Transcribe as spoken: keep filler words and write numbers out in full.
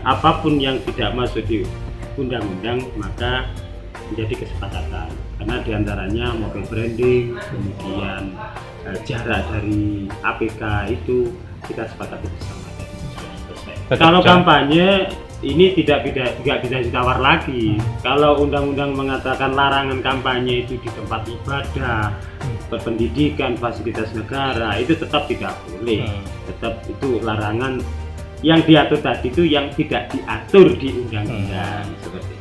apapun yang tidak masuk di undang-undang maka menjadi kesepakatan, karena diantaranya mobil branding, kemudian eh, jarak dari A P K itu kita sepakati bersama. Kalau kampanye ini tidak tidak tidak bisa ditawar lagi. Kalau undang-undang mengatakan larangan kampanye itu di tempat ibadah, berpendidikan, fasilitas negara, itu tetap tidak boleh. Tetap itu larangan yang diatur tadi itu yang tidak diatur di undang-undang seperti itu.